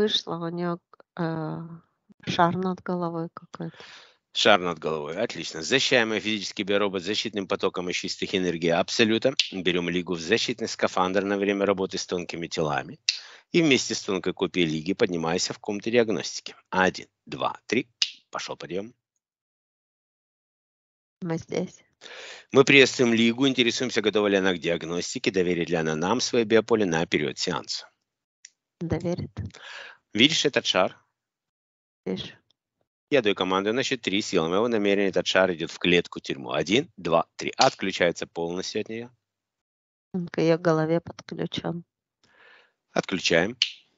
вышла, у нее шар над головой какой-то. Шар над головой. Отлично. Защищаемый физический биоробот с защитным потоком из чистых энергий Абсолюта. Берем Лигу в защитный скафандр на время работы с тонкими телами. И вместе с тонкой копией Лиги поднимайся в комнату диагностики. 1, 2, 3. Пошел подъем. Мы здесь. Мы приветствуем Лигу, интересуемся, готова ли она к диагностике, доверит ли она нам свое биополе на период сеанса. Доверит. Видишь этот шар? Видишь? Я даю команду на счет 3. Силой моего намерения этот шар идет в клетку-тюрьму. 1, 2, 3. Отключается полностью от нее. Он к ее голове подключен. Отключаем.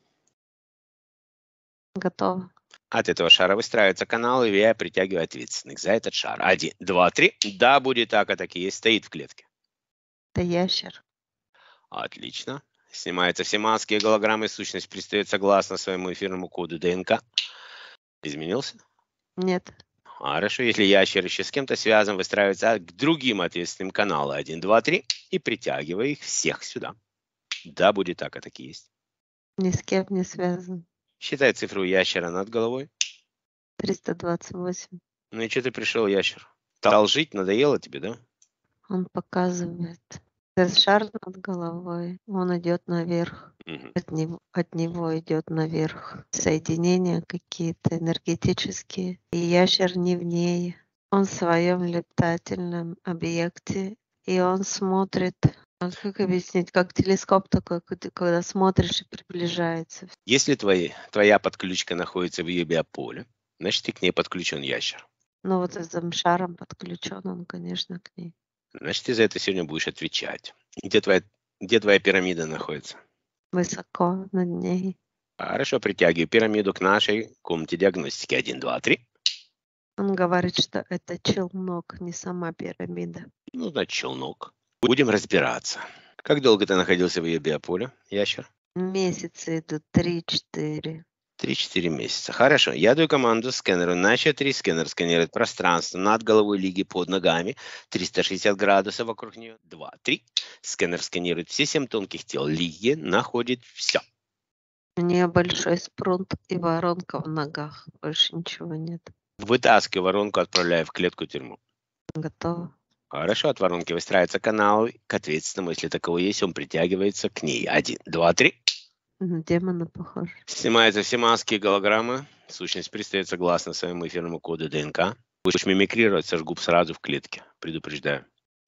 Готово. От этого шара выстраивается канал, и я притягиваю ответственных за этот шар. 1, 2, 3. Да, будет так, а так и есть. Стоит в клетке. Это ящер. Отлично. Снимаются все маски и голограммы. Сущность предстает согласно своему эфирному коду ДНК. Изменился? Нет. Хорошо. Если ящер еще с кем-то связан, выстраивается к другим ответственным каналам. 1, 2, 3. И притягиваю их всех сюда. Да, будет так, а так и есть. Ни с кем не связан. Считай цифру ящера над головой. 328. Ну и что ты пришел, ящер? Стал жить? Надоело тебе, да? Он показывает. Этот шар над головой, он идет наверх. Мгм. От него идет наверх. Соединения какие-то энергетические. И ящер не в ней. Он в своем летательном объекте. И он смотрит, как объяснить, как телескоп такой, когда смотришь и приближается. Если твоя подключка находится в ее биополе, значит и к ней подключен ящер. Ну вот этим шаром подключен он, конечно, к ней. Значит, ты за это сегодня будешь отвечать. Где твоя пирамида находится? Высоко над ней. Хорошо, притягивай пирамиду к нашей комнате диагностики. 1, 2, 3. Он говорит, что это челнок, не сама пирамида. Ну, значит, челнок. Будем разбираться. Как долго ты находился в ее биополе, ящер? Месяцы идут 3-4. 3-4 месяца. Хорошо. Я даю команду скэнеру на счет 3. Скэнер сканирует пространство над головой Лиги, под ногами. 360 градусов вокруг нее. 2, 3. Скэнер сканирует все 7 тонких тел Лиги. Находит все. У нее большой спрунт и воронка в ногах. Больше ничего нет. Вытаскиваю воронку, отправляю в клетку-тюрьму. Готово. Хорошо. От воронки выстраивается канал к ответственному. Если таковой есть, он притягивается к ней. 1, 2, 3. На демона похож. Снимаются все маски и голограммы. Сущность предстает согласно своему эфирному коду ДНК. Будешь мимикрировать, сожгу сразу в клетке. Предупреждаю.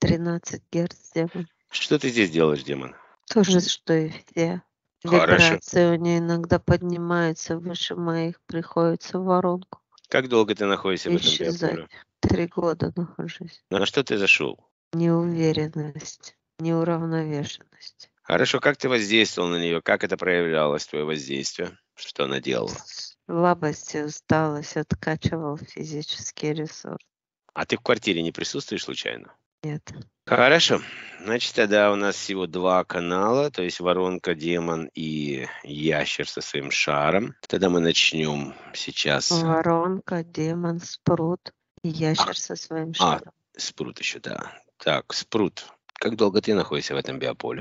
13 Гц демон. Что ты здесь делаешь, демон? То же, что и все. Хорошо. Вибрации у нее иногда поднимаются выше моих, приходится в воронку. Как долго ты находишься в этом Исчезать. биополе? 3 года нахожусь. На что ты зашел? Неуверенность, неуравновешенность. Хорошо, как ты воздействовал на нее? Как это проявлялось, твое воздействие? Что она делала? Слабость и усталость откачивал физический ресурс. А ты в квартире не присутствуешь случайно? Нет. Хорошо. Значит, тогда у нас всего 2 канала, то есть воронка, демон и ящер со своим шаром. Тогда мы начнем сейчас. Воронка, демон, спрут и ящер со своим шаром. Спрут еще, да. Так, спрут. Как долго ты находишься в этом биополе?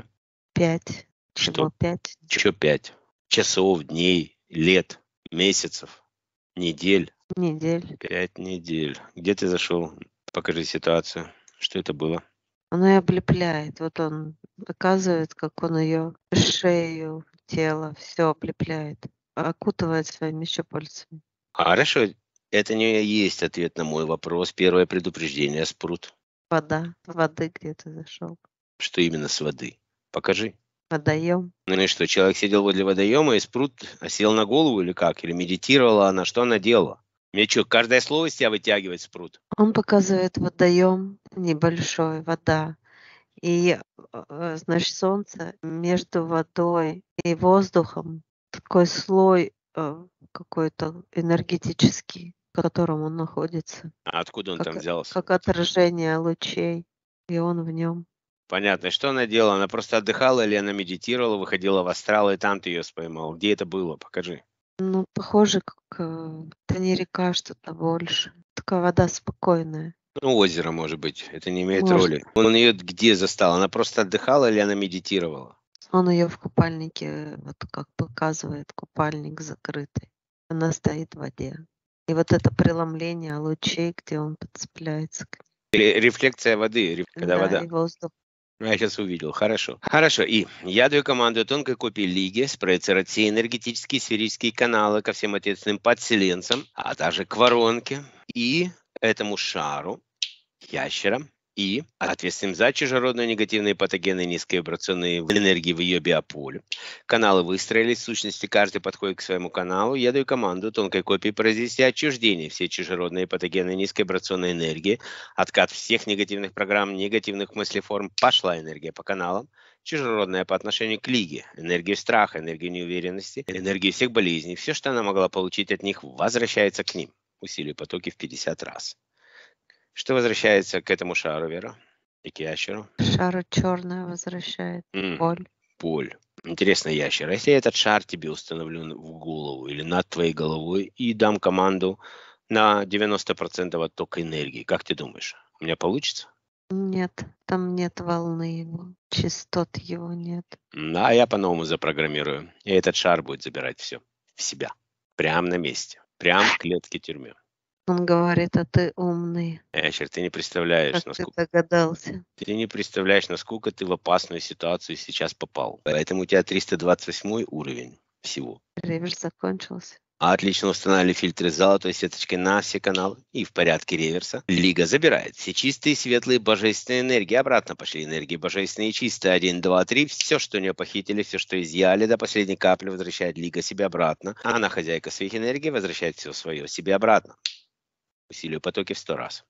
5. Что? Чего 5? Что 5? Часов, дней, лет, месяцев, недель? Недель. 5 недель. Где ты зашел? Покажи ситуацию. Что это было? Оно и облепляет. Вот он показывает, как он ее шею, тело, все облепляет. Окутывает своими щупальцами. Хорошо. Это не есть ответ на мой вопрос. Первое предупреждение, спрут. Вода. Воды где-то зашел. Что именно с воды? Покажи. Водоем. Ну и что, человек сидел возле водоема и спрут сел на голову или как? Или медитировала она? Что она делала? Мне что, каждое слово из тебя вытягивает спрут? Он показывает водоем небольшой, вода. И, значит, солнце между водой и воздухом. Такой слой какой-то энергетический, в котором он находится. А откуда он там взялся? Как отражение лучей. И он в нем. Понятно. Что она делала? Она просто отдыхала или она медитировала, выходила в астрал, и там ты ее поймал? Где это было? Покажи. Ну, похоже, как это не река, что-то больше. Такая вода спокойная. Ну, озеро, может быть. Это не имеет Может. роли. Он ее где застал? Она просто отдыхала или она медитировала? Он ее в купальнике, вот как показывает, купальник закрытый. Она стоит в воде. И вот это преломление лучей, где он подцепляется к Рефлекция воды, ней. когда Да, вода. и воздух. Я сейчас увидел. Хорошо. Хорошо. И я даю команду тонкой копии Лиги спроецировать все энергетические сферические каналы ко всем ответственным подселенцам, а также к воронке и этому шару, ящерам и ответственным за чужеродные негативные патогены низковибрационные энергии в ее биополе. Каналы выстроились, в сущности, каждый подходит к своему каналу. Я даю команду тонкой копии произвести отчуждение всей чужеродные патогены низковибрационной энергии, откат всех негативных программ, негативных мыслеформ. Пошла энергия по каналам. Чужеродная по отношению к Лиге, энергию страха, энергию неуверенности, энергию всех болезней. Все, что она могла получить от них, возвращается к ним. Усилию потоки в 50 раз. Что возвращается к этому шару, Вера? И к ящеру? Шару черное возвращает. Боль. Боль. Интересно, ящер, если этот шар тебе установлен в голову или над твоей головой и дам команду на 90% оттока энергии, как ты думаешь, у меня получится? Нет, там нет волны его. Частот его нет. А я по-новому запрограммирую. И этот шар будет забирать все в себя. Прямо на месте. Прямо в клетке тюрьмы. Он говорит, а ты умный. Ящер, ты не представляешь, Как ты насколько... догадался? Ты не представляешь, насколько ты в опасную ситуацию сейчас попал. Поэтому у тебя 328 уровень всего. Реверс закончился. Отлично установили фильтры с золотой сеточкой на все каналы и в порядке реверса. Лига забирает все чистые, светлые, божественные энергии. Обратно пошли энергии божественные и чистые. 1, 2, 3. Все, что у нее похитили, все, что изъяли, до последней капли возвращает Лига себе обратно. А она, хозяйка своих энергий, возвращает все свое себе обратно. Усилию потоки в 100 раз.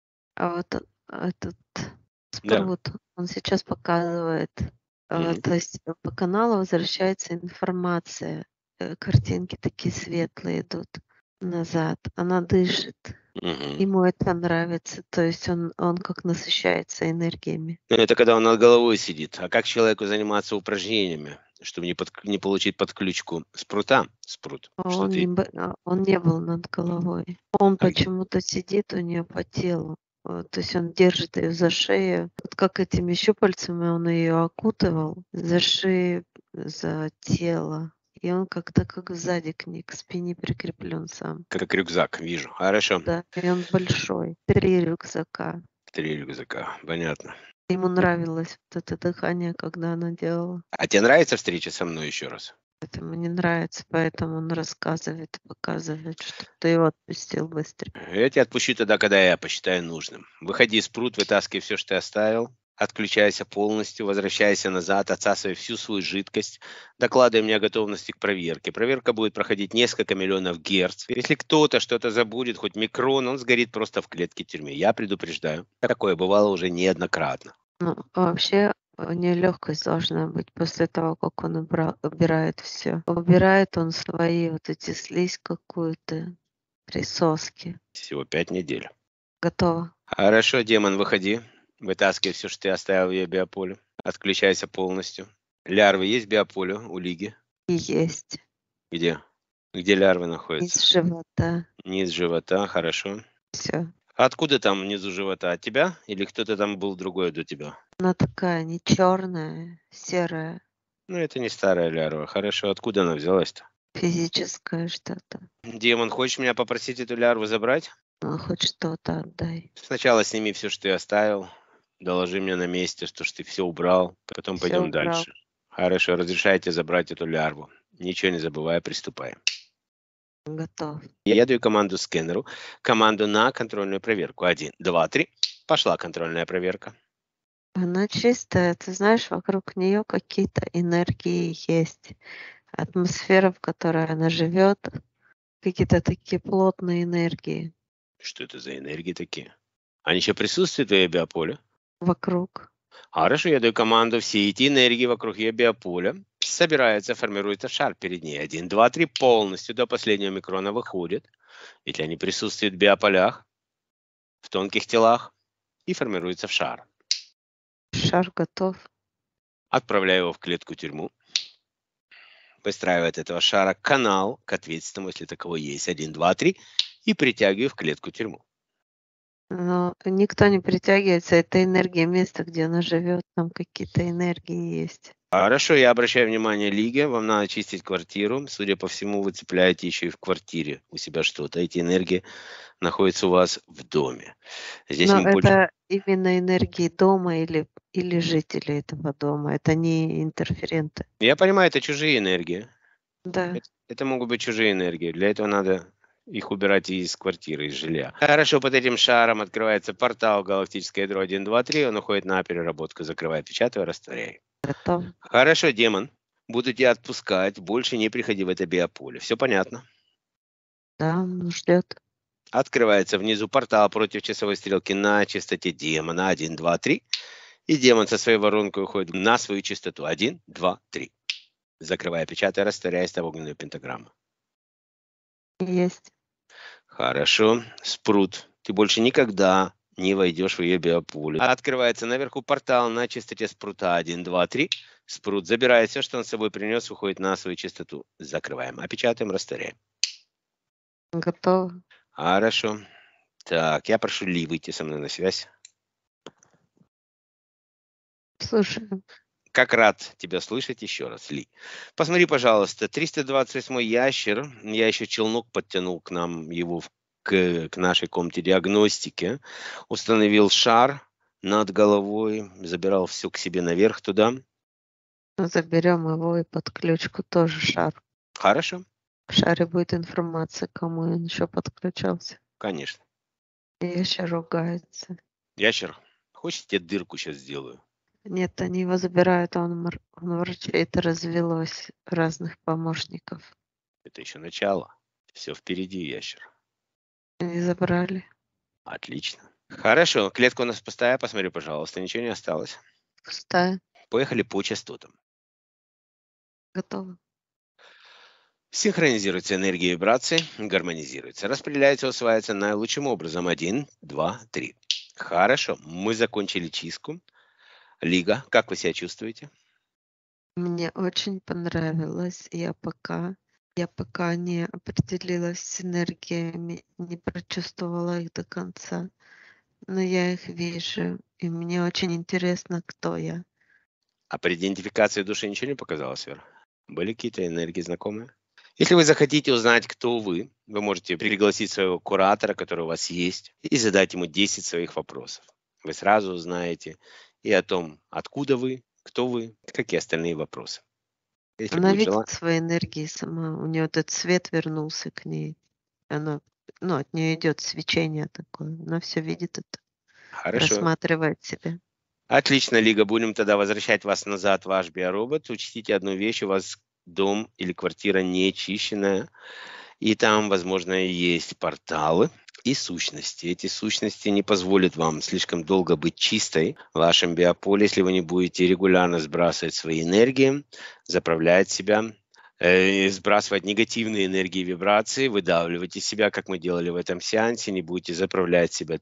А вот этот Да. спрут, он сейчас показывает, Мгм. то есть по каналу возвращается информация, картинки такие светлые идут назад, она дышит, Мгм. ему это нравится, то есть он как насыщается энергиями. Это когда он над головой сидит. А как человеку заниматься упражнениями, чтобы не получить подключку спрута? Спрут. Что ты... Он не был над головой. Он А где? почему-то сидит у нее по телу. То есть он держит ее за шею. Вот как этими щупальцами он ее окутывал за шею, за тело. И он как-то как сзади к ней, к спине прикреплен сам. Как рюкзак, вижу. Хорошо. Да, и он большой. 3 рюкзака. 3 рюкзака. Понятно. Ему нравилось вот это дыхание, когда она делала. А тебе нравится встреча со мной еще раз? Это ему не нравится, поэтому он рассказывает, показывает, чтобы ты его отпустил быстрее. Я тебя отпущу тогда, когда я посчитаю нужным. Выходи из прут, вытаскивай все, что ты оставил. Отключайся полностью, возвращайся назад, отсасывай всю свою жидкость. Докладывай мне о готовности к проверке. Проверка будет проходить несколько миллионов герц. Если кто-то что-то забудет, хоть микрон, он сгорит просто в клетке тюрьмы. Я предупреждаю. Такое бывало уже неоднократно. Ну, вообще, у нее легкость должна быть после того, как он убирает все. Убирает он свои вот эти слизь какую-то, присоски. Всего 5 недель. Готово. Хорошо, демон, выходи. Вытаскивай все, что ты оставил в ее биополе. Отключайся полностью. Лярвы есть в биополе у Лиги? И есть. Где? Где лярвы Из находятся? живота. Низ живота, хорошо. Все. А откуда там внизу живота? От тебя? Или кто-то там был другой до тебя? Она такая не черная, серая, Ну, это не старая лярва. Хорошо, откуда она взялась-то? физическое что-то. Демон, хочешь меня попросить эту лярву забрать? Ну, хоть что-то отдай. Сначала сними все, что ты оставил. Доложи мне на месте, что ж ты все убрал. Потом Все пойдем убрал. дальше. Хорошо, разрешайте забрать эту лярву. Ничего не забывая, приступаем. Готов. Я даю команду скэнеру, команду на контрольную проверку. 1, 2, 3. Пошла контрольная проверка. Она чистая, ты знаешь, вокруг нее какие-то энергии есть. Атмосфера, в которой она живет, какие-то такие плотные энергии Что это за энергии такие? Они еще присутствуют в ее биополе? вокруг. Хорошо, я даю команду, все эти энергии вокруг ее биополя собираются, формируется шар перед ней. 1, 2, 3 полностью до последнего микрона выходит. Ведь они присутствуют в биополях, в тонких телах и формируются в шар. Шар готов. Отправляю его в клетку-тюрьму. Выстраиваю от этого шара канал к ответственному, если таковой есть. 1, 2, 3. И притягиваю в клетку-тюрьму. Но никто не притягивается. Это энергия места, где она живет. Там какие-то энергии есть. Хорошо, я обращаю внимание, Лиге, вам надо чистить квартиру. Судя по всему, вы цепляете еще и в квартире у себя что-то. Эти энергии находятся у вас в доме. Здесь Но мы больше... это именно энергии дома или жителей этого дома. Это не интерференты. Я понимаю, это чужие энергии. Да. Это могут быть чужие энергии. Для этого надо их убирать из квартиры, из жилья. Хорошо, под этим шаром открывается портал галактическое ядро 1, 2, 3. Он уходит на переработку. Закрывай, печатай, растворяй. Готово. Хорошо, демон. Буду тебя отпускать. Больше не приходи в это биополе. Все понятно? Да, он ждет. Открывается внизу портал против часовой стрелки на частоте демона 1, 2, 3. И демон со своей воронкой уходит на свою частоту 1, 2, 3. Закрывая, печатай, растворяясь в огненную пентаграмму. Есть. Хорошо. Спрут. Ты больше никогда не войдешь в ее биополе. Открывается наверху портал на частоте спрута 1, 2, 3. Спрут забирает все, что он с собой принес, уходит на свою частоту. Закрываем, опечатаем, растворяем. Готово. Хорошо. Так, я прошу Ли выйти со мной на связь. Слушаю. Как рад тебя слышать еще раз, Ли. Посмотри, пожалуйста, 328 ящер. Я еще челнок подтянул к нам его к нашей комнате диагностики. Установил шар над головой, забирал все к себе наверх туда. Заберем его и под ключку тоже шар. Хорошо, В шаре будет информация, кому он еще подключался. конечно. И ящер ругается. Ящер, хочешь, я тебе дырку сейчас сделаю? Нет, они его забирают, а он ворчит, развелось разных помощников. Это еще начало. Все впереди, ящер. Они забрали. Отлично. Хорошо, клетка у нас пустая, посмотри, пожалуйста, ничего не осталось. Пустая. Поехали по частотам. Готово. Синхронизируется энергия вибрации, гармонизируется, распределяется, усваивается наилучшим образом. 1, 2, 3. Хорошо, мы закончили чистку. Лига, как вы себя чувствуете? Мне очень понравилось. Я пока не определилась с энергиями, не прочувствовала их до конца. Но я их вижу, и мне очень интересно, кто я. А при идентификации души ничего не показалось, Вера? Были какие-то энергии знакомые? Если вы захотите узнать, кто вы можете пригласить своего куратора, который у вас есть, и задать ему 10 своих вопросов. Вы сразу узнаете и о том, откуда вы, кто вы, как и остальные вопросы. Если Она будет видит желание. свои энергии сама. У нее этот свет вернулся к ней. Она, от нее идет свечение такое. Она все видит это, Хорошо. рассматривает себя. Отлично, Лига. Будем тогда возвращать вас назад в ваш биоробот. Учтите одну вещь. У вас дом или квартира не чищенная. И там, возможно, есть порталы и сущности. Эти сущности не позволят вам слишком долго быть чистой в вашем биополе, если вы не будете регулярно сбрасывать свои энергии, заправлять себя, сбрасывать негативные энергии и вибрации, выдавливать из себя, как мы делали в этом сеансе, не будете заправлять себя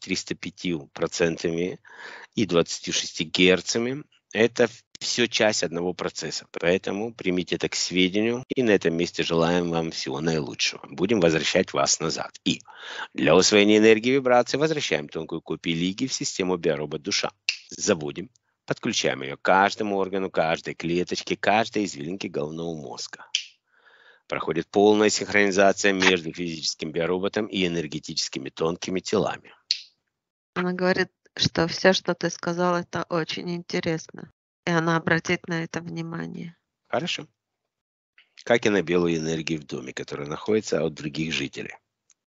305% и 26 герцами. Это все часть одного процесса. Поэтому примите это к сведению. И на этом месте желаем вам всего наилучшего. Будем возвращать вас назад. И для усвоения энергии и вибрации возвращаем тонкую копию Лиги в систему биоробот душа. Заводим. Подключаем ее к каждому органу, каждой клеточке, каждой извилинке головного мозга. Проходит полная синхронизация между физическим биороботом и энергетическими тонкими телами. Она говорит, что все, что ты сказал, это очень интересно. И она обратит на это внимание. Хорошо. Как и на белую энергию в доме, которая находится от других жителей.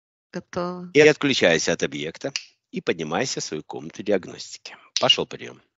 Готово. И отключайся от объекта и поднимайся в свою комнату диагностики. Пошел прием.